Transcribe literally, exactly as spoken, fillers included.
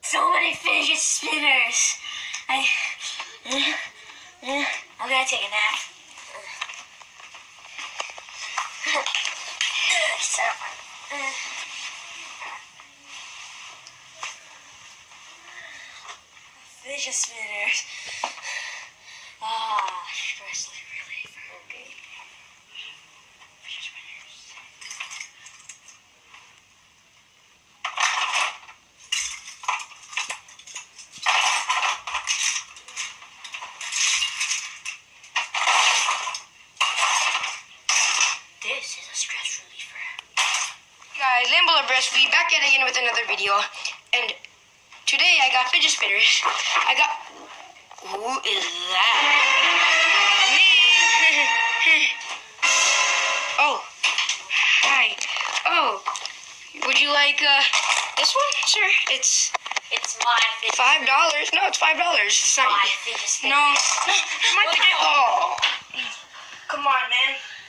so many fidget spinners. I, uh, uh, I'm gonna take a nap. So, uh, fidget spinners. Ah, stress reliever. Okay. Fidget spinners. This is a stress reliever. Guys, Lambola Breastfeed back at it again with another video, and today I got fidget spinners. I got. Who is that? Me. Oh, hi. Oh, would you like uh this one, sir? It's It's my fidget five dollars. No, it's five dollars. It's not. My fidget No, spinners. no, my fidget. Oh, come on, man.